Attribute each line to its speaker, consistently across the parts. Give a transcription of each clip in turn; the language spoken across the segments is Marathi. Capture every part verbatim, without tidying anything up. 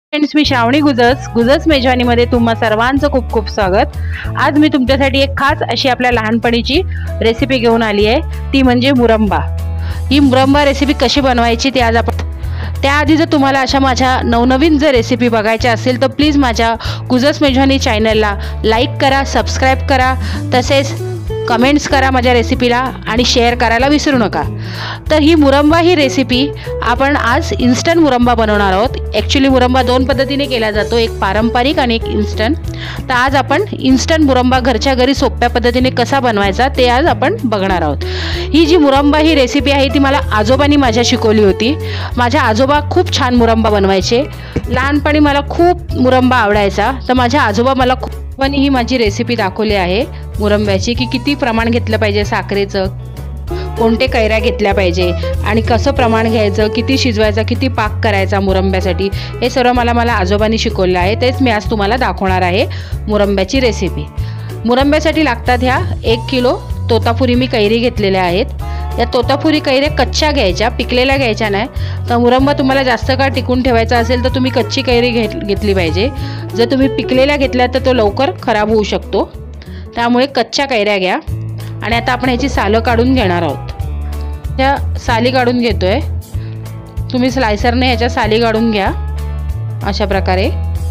Speaker 1: फ्रेंड्स, मी श्रावणी गुजस गुजस मेजवानीमध्ये तुम्हा सर्वांचं खूप खूप स्वागत। आज मी तुमच्यासाठी एक खास अशी आपल्या लहानपणीची रेसिपी घेऊन आली आहे, ती म्हणजे मुरंबा। ही मुरंबा रेसिपी कशी बनवायची ते आज आपण त्याआधी जर तुम्हाला अशा माझ्या नवनवीन जर रेसिपी बघायच्या असेल तर प्लीज माझ्या गुजस मेजवानी चॅनलला लाईक करा, सबस्क्राईब करा, तसेच कमेंट्स करा माझ्या रेसिपीला आणि शेअर करायला विसरू नका। तर ही मुरंबा ही रेसिपी आपण आज इन्स्टंट मुरंबा बनवणार आहोत। ॲक्च्युली मुरंबा दोन पद्धतीने केला जातो, एक पारंपरिक आणि एक इन्स्टंट। तर आज आपण इन्स्टंट मुरंबा घरच्या घरी सोप्या पद्धतीने कसा बनवायचा ते आज आपण बघणार आहोत। ही जी मुरंबा ही रेसिपी आहे ती मला आजोबांनी माझ्या शिकवली होती। माझ्या आजोबा खूप छान मुरंबा बनवायचे। लहानपणी मला खूप मुरंबा आवडायचा, तर माझ्या आजोबा मला खूप पण ही माझी रेसिपी दाखवली आहे मुरंब्याची की किती प्रमाण घेतलं पाहिजे साखरेचं, कोणते कैऱ्या घेतल्या पाहिजे आणि कसं प्रमाण घ्यायचं, किती शिजवायचं, किती पाक करायचा मुरंब्यासाठी, हे सर्व मला मला आजोबांनी शिकवलं आहे। तेच मी आज तुम्हाला दाखवणार आहे मुरंब्याची रेसिपी। मुरंब्यासाठी लागतात ह्या एक किलो तोतापुरी मी कैरी घेतलेल्या आहेत। या तोतापुरी कैऱ्या कच्च्या घ्यायच्या, पिकलेल्या घ्यायच्या नाही। तर मुरंबा तुम्हाला जास्त काळ टिकून ठेवायचा असेल तर तुम्ही कच्ची कैरी घेत घेतली पाहिजे। जर तुम्ही पिकलेल्या घेतल्या तर तो लवकर खराब होऊ शकतो, त्यामुळे कच्च्या कैऱ्या घ्या। आणि आता आपण ह्याची सालं काढून घेणार आहोत। त्या साली काढून घेतोय, तुम्ही स्लायसरने ह्याच्या साली काढून घ्या अशा प्रकारे।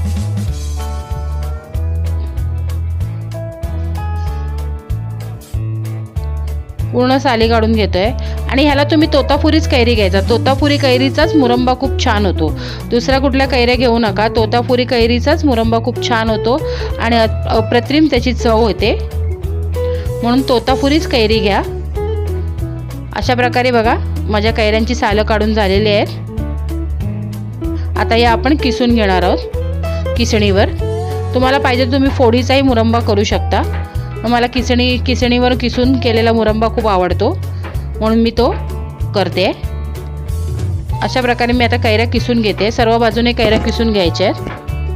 Speaker 1: पूर्ण साली काढून घेतोय आणि ह्याला तुम्ही तोतापुरीच कैरी घ्यायचा। तोतापुरी कैरीचाच मुरंबा खूप छान होतो, दुसऱ्या कुठल्या कैऱ्या घेऊ नका। तोतापुरी कैरीचाच मुरंबा खूप छान होतो आणि अप्रतिम त्याची चव होते, म्हणून तोतापुरीच कैरी घ्या अशा प्रकारे। बघा माझ्या कैऱ्यांची सालं काढून झालेली आहेत। आता या आपण किसून घेणार आहोत किसणीवर। तुम्हाला पाहिजे तुम्ही फोडीचाही मुरंबा करू शकता, मला किसणी किसणीवर किसून केलेला मुरंबा खूप आवडतो म्हणून मी तो करते। अशा प्रकारे मी आता कैऱ्या किसून घेते, सर्व बाजूने कैऱ्या किसून घ्यायच्या आहेत।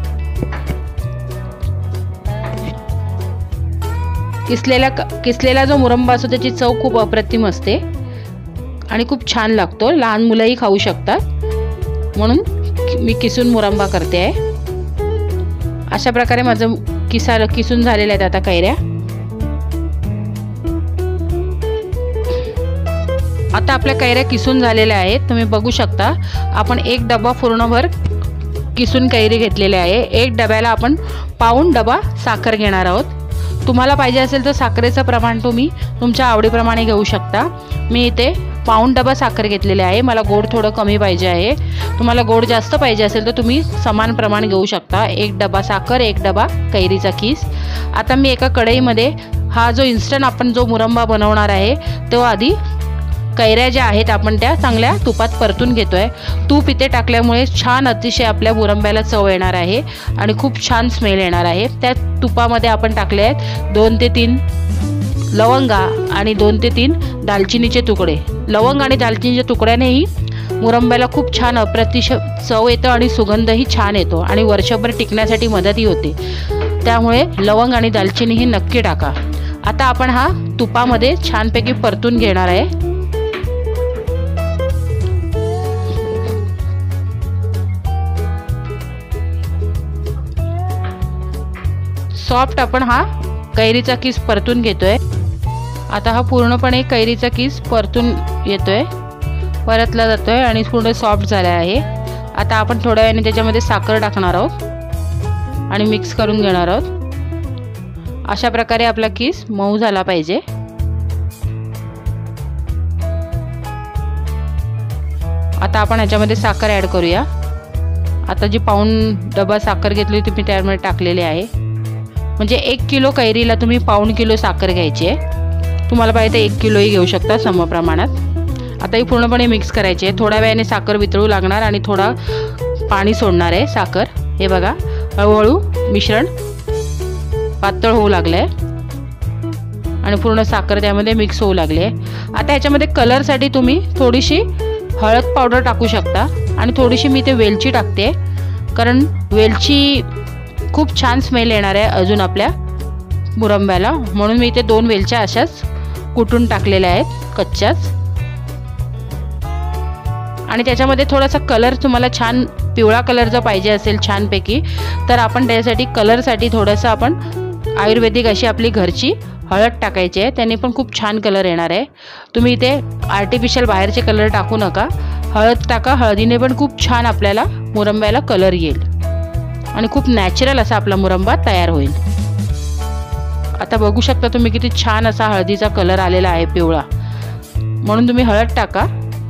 Speaker 1: किसलेला किसलेला जो मुरंबा असतो त्याची चव खूप अप्रतिम असते आणि खूप छान लागतो, लहान मुलंही खाऊ शकतात, म्हणून मी किसून मुरंबा करते आहे। अशा प्रकारे माझं किसा किसून झालेल्या आहेत आता कैऱ्या। आता आपल्या कैऱ्या किसून झालेल्या आहेत, तुम्ही बघू शकता। आपण एक डबा पूर्णभर किसून कैरी घेतलेली आहे। एक डब्याला आपण पाऊण डबा साखर घेणार आहोत। तुम्हाला पाहिजे असेल तर साखरेचं प्रमाण तुम्ही तुमच्या आवडीप्रमाणे घेऊ शकता। मी इथे पाऊण डबा साखर घेतलेली आहे, मला गोड थोडं कमी पाहिजे आहे। तुम्हाला गोड जास्त पाहिजे असेल तर तुम्ही समान प्रमाण घेऊ शकता। एक डबा साखर, एक डबा कैरीचा किस। आता मी एका कढईमध्ये हा जो इन्स्टंट आपण जो मुरंबा बनवणार आहे तो आधी कैऱ्या ज्या आहेत आपण त्या चांगल्या तुपात परतून घेतोय। तूप इथे टाकल्यामुळे छान अतिशय आपल्या मुरंब्याला चव येणार आहे आणि खूप छान स्मेल येणार आहे। त्या तुपामध्ये आपण टाकले आहेत दोन ते तीन लवंगा आणि दोन ते तीन दालचिनीचे तुकडे। लवंग आणि दालचिनीच्या तुकड्यानेही मुरंब्याला खूप छान अप्रतिम चव येतं आणि सुगंधही छान येतो आणि वर्षभर टिकण्यासाठी मदतही होते, त्यामुळे लवंग आणि दालचिनी ही नक्की टाका। आता आपण हा तुपामध्ये छानपैकी परतून घेणार आहे। सॉफ्ट आपण हा कैरीचा किस परतून घेतोय। आता हा पूर्णपणे कैरीचा किस परतून येतोय, परतला जातोय आणि पूर्ण सॉफ्ट झाला आहे। आता आपण थोड्या वेळाने त्याच्यामध्ये साखर टाकणार आहोत आणि मिक्स करून घेणार आहोत। अशा प्रकारे आपला किस मऊ झाला पाहिजे। आता आपण ह्याच्यामध्ये साखर ॲड करूया। आता जी पाऊण डबा साखर घेतली होती मी त्यामध्ये टाकलेली आहे, म्हणजे एक किलो कैरीला तुम्ही पाऊण किलो साखर घ्यायची आहे। तुम्हाला पाहिजे तर एक किलोही घेऊ शकता समप्रमाणात। आता ही पूर्णपणे मिक्स करायची आहे। थोड्या वेळाने साखर वितळू लागणार आणि थोडा पाणी सोडणार आहे साखर। हे बघा हळूहळू मिश्रण पातळ होऊ लागलं आहे आणि पूर्ण साखर त्यामध्ये मिक्स होऊ लागली आहे। आता ह्याच्यामध्ये कलरसाठी तुम्ही थोडीशी हळद पावडर टाकू शकता आणि थोडीशी मी इथे वेलची टाकते, कारण वेलची खूप छान स्मेल येणार आहे अजून आपल्या मुरंब्याला, म्हणून मी इथे दोन वेलच्या अशाच कुटून टाकलेल्या आहेत कच्च्याच। आणि त्याच्यामध्ये थोडासा कलर तुम्हाला छान पिवळा कलर जर पाहिजे असेल छानपैकी तर आपण त्यासाठी कलरसाठी थोडंसं आपण आयुर्वेदिक अशी आपली घरची हळद टाकायची आहे, त्याने पण खूप छान कलर येणार आहे। तुम्ही इथे आर्टिफिशियल बाहेरचे कलर टाकू नका, हळद टाका, हळदीने पण खूप छान आपल्याला मुरंब्याला कलर येईल आणि खूप नॅचरल असा आपला मुरंबा तयार होईल। आता बघू शकता तुम्ही किती छान असा हळदीचा कलर आलेला आहे पिवळा, म्हणून तुम्ही हळद टाका।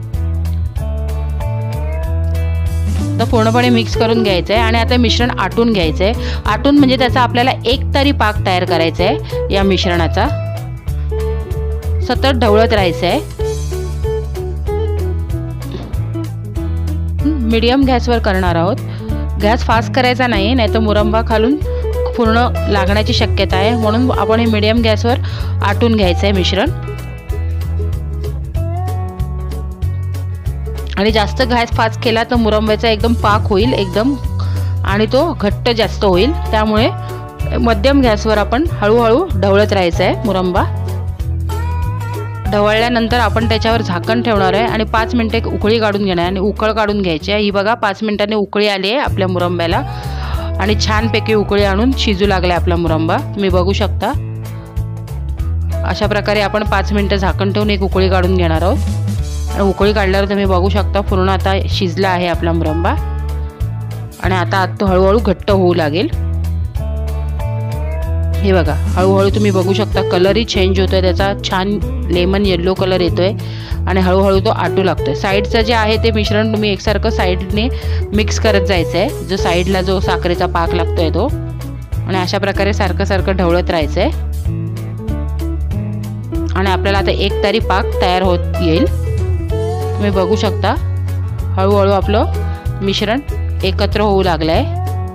Speaker 1: तर पूर्णपणे मिक्स करून घ्यायचं आहे आणि आता मिश्रण आटून घ्यायचं आहे। आटून म्हणजे त्याचा आपल्याला एक तरी पाक तयार करायचा आहे। या मिश्रणाचा सतत ढवळत राहायचं आहे। मीडियम गॅसवर करणार आहोत, गॅस फास्ट करायचा नाही, नाहीतर मुरंबा खालून पूर्ण लागण्याची शक्यता आहे, म्हणून आपण हे मीडियम गॅसवर आटून घ्यायचं आहे मिश्रण। आणि जास्त गॅस फास्ट केला तर मुरंब्याचा एकदम पाक होईल एकदम आणि तो घट्ट जास्त होईल, त्यामुळे मध्यम गॅसवर आपण हळूहळू ढवळत राहायचं आहे मुरंबा। ढवळल्यानंतर आपण त्याच्यावर झाकण ठेवणार आहे आणि पाच मिनिटे उकळी काढून घेणार आणि उकळ काढून घ्यायची आहे। ही बघा पाच मिनिटांनी उकळी आली आहे आपल्या मुरंब्याला आणि छानपैकी उकळी आणून शिजू लागला आपला मुरंबा, तुम्ही बघू शकता। अशा प्रकारे आपण पाच मिनिटं झाकण ठेवून एक उकळी काढून घेणार आहोत आणि उकळी काढल्यावर तुम्ही बघू शकता पूर्ण आता शिजला आहे आपला मुरंबा आणि आता तो हळूहळू घट्ट होऊ लागेल। हे बघा हळूहळू तुम्ही बघू शकता कलरही चेंज होतोय, त्याचा छान लेमन येलो कलर येतोय आणि हळूहळू तो आटू लागतोय। साईडचं जे आहे ते मिश्रण तुम्ही एकसारखं साईडने मिक्स करत जायचं आहे, जो साईडला जो साखरेचा पाक लागतोय तो, आणि अशा प्रकारे सारखं सारखं ढवळत राहायचं आहे आणि आपल्याला आता एक तरी पाक तयार होत येईल। तुम्ही बघू शकता हळूहळू आपलं मिश्रण एकत्र होऊ लागलं आहे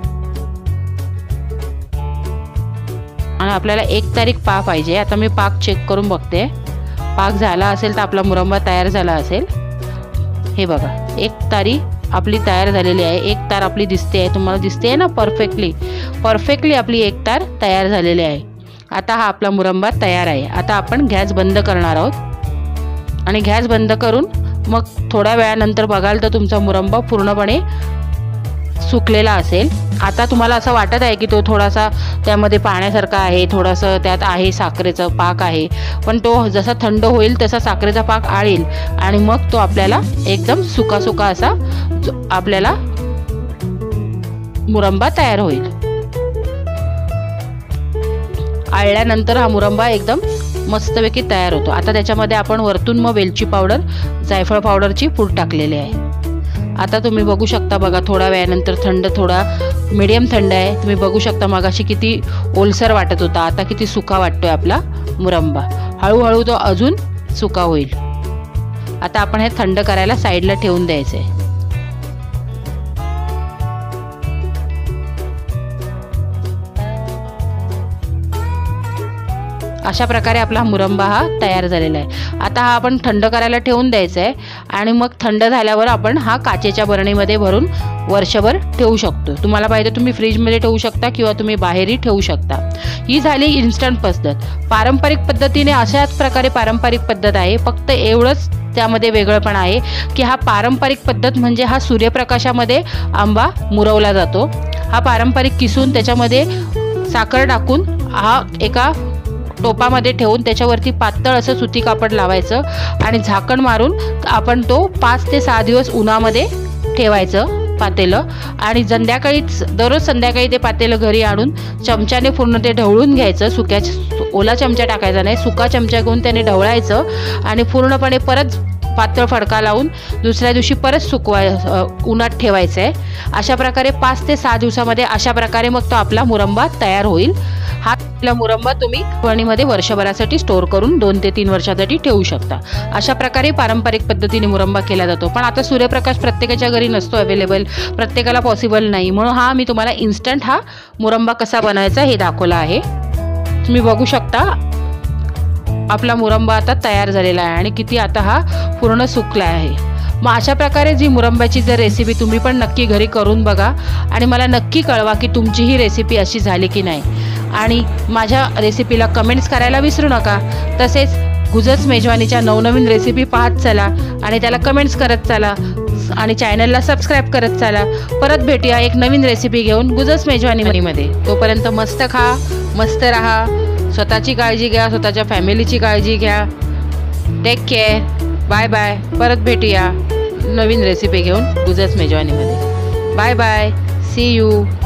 Speaker 1: आणि आपल्याला एक तारीख पा पाहिजे। आता मी पाक चेक करून बघते, पाक झाला असेल तर आपला मुरंबा तयार झाला असेल। हे बघा एक तारी आपली तयार झालेली आहे, एक तार आपली दिसते आहे, तुम्हाला दिसते आहे ना परफेक्टली परफेक्टली आपली एक तार तयार झालेली आहे। आता हा आपला मुरंबा तयार आहे। आता आपण गॅस बंद करणार आहोत आणि गॅस बंद करून मग थोड्या वेळानंतर बघाल तर तुमचा मुरंबा पूर्णपणे सुकलेला असेल। आता तुम्हाला असं वाटत आहे की तो थोडासा त्यामध्ये पाण्यासारखा आहे, थोडंसं त्यात आहे साखरेचा पाक आहे, पण तो जसा थंड होईल तसा साखरेचा पाक आळेल आणि मग तो आपल्याला एकदम सुका सुका असा आपल्याला मुरंबा तयार होईल। आळल्यानंतर हा मुरंबा एकदम मस्तपैकी तयार होतो। आता त्याच्यामध्ये आपण वरतून मग वेलची पावडर जायफळ पावडरची पूड टाकलेली आहे। आता तुम्ही बघू शकता बघा थोड्या वेळानंतर थंड थोडा मीडियम थंड आहे, तुम्ही बघू शकता मगाशी किती ओलसर वाटत होता, आता किती सुका वाटतोय आपला मुरंबा। हळूहळू तो अजून सुका होईल। आता आपण हे थंड करायला साईडला ठेवून द्यायचे आहे। अशा प्रकारे आपला मुरंबा हा तयार झालेला आहे। आता हा आपण थंड करायला ठेवून द्यायचा आहे आणि मग थंड झाल्यावर आपण हा काचेच्या बरणीमध्ये भरून वर्षभर ठेवू शकतो। तुम्हाला पाहिजे तुम्ही फ्रीजमध्ये ठेवू शकता किंवा तुम्ही बाहेरही ठेवू शकता। ही झाली इन्स्टंट पद्धत। पारंपरिक पद्धतीने अशाच प्रकारे पारंपरिक पद्धत आहे, फक्त एवढंच त्यामध्ये वेगळंपण आहे की हा पारंपरिक पद्धत म्हणजे हा सूर्यप्रकाशामध्ये आंबा मुरवला जातो। हा पारंपरिक किसून त्याच्यामध्ये साखर टाकून हा एका टोपामध्ये ठेवून त्याच्यावरती पातळ असं सुती कापड लावायचं आणि झाकण मारून आपण तो पाच ते सहा दिवस उन्हामध्ये ठेवायचं पातेलं आणि संध्याकाळी दररोज संध्याकाळी ते पातेलं घरी आणून चमच्याने पूर्ण ते ढवळून घ्यायचं। सुक्या ओला चमचा टाकायचा नाही, सुका चमचा घेऊन त्याने ढवळायचं आणि पूर्णपणे परत पातळ फडका लावून दुसऱ्या दिवशी परत सुकवाय उन्हात ठेवायचं आहे। अशा प्रकारे पाच ते सहा दिवसामध्ये अशा प्रकारे मग तो आपला मुरंबा तयार होईल। हा आपला मुरंबा तुम्ही फणीमध्ये वर्षभरासाठी स्टोर करून दोन ते तीन वर्षासाठी ठेवू शकता। अशा प्रकारे पारंपरिक पद्धतीने मुरंबा केला जातो, पण आता सूर्यप्रकाश प्रत्येकाच्या घरी नसतो अवेलेबल, प्रत्येकाला पॉसिबल नाही, म्हणून हा मी तुम्हाला इन्स्टंट हा मुरंबा कसा बनायचा हे दाखवला आहे। तुम्ही बघू शकता आपला मुरंबा आता तयार झालेला आहे आणि किती आता हा पूर्ण सुकला आहे। मग अशा प्रकारे जी मुरंब्याची जर रेसिपी तुम्ही पण नक्की घरी करून बघा आणि मला नक्की कळवा की तुमची ही रेसिपी अशी झाली की नाही, आणि माझ्या रेसिपीला कमेंट्स करायला विसरू नका। तसेच गुजस मेजवानीच्या नवनवीन रेसिपी पाहत चला आणि त्याला कमेंट्स करत चला आणि चॅनलला सबस्क्राईब करत चला। परत भेटूया एक नवीन रेसिपी घेऊन गुजस मेजवानीमध्ये। तोपर्यंत मस्त खा, मस्त राहा, स्वतःची काळजी घ्या, स्वतःच्या फॅमिलीची काळजी घ्या। Take care, bye bye. परत भेटूया नवीन रेसिपी घेऊन गुजस मेजवानीमध्ये। Bye bye, see you.